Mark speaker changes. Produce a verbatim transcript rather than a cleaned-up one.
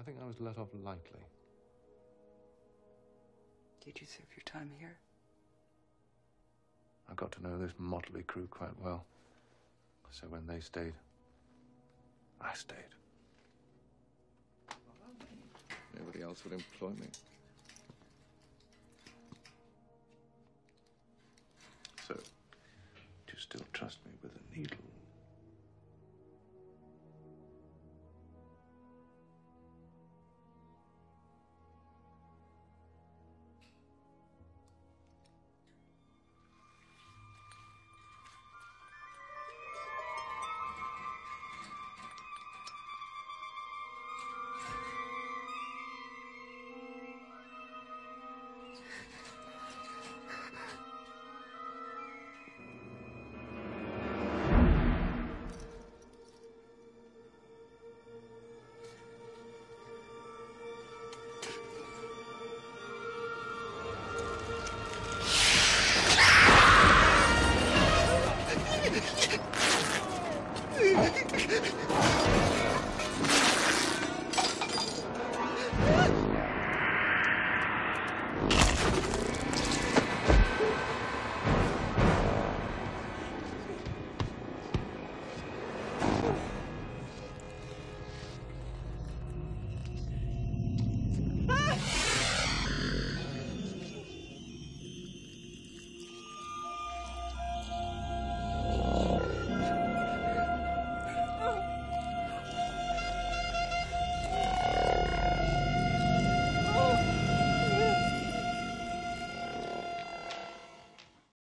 Speaker 1: I think I was let off lightly.
Speaker 2: Did you serve your time here?
Speaker 1: I got to know this motley crew quite well. So when they stayed, I stayed. Nobody else would employ me. So, do you still trust me with a needle?
Speaker 3: Ha ha ha!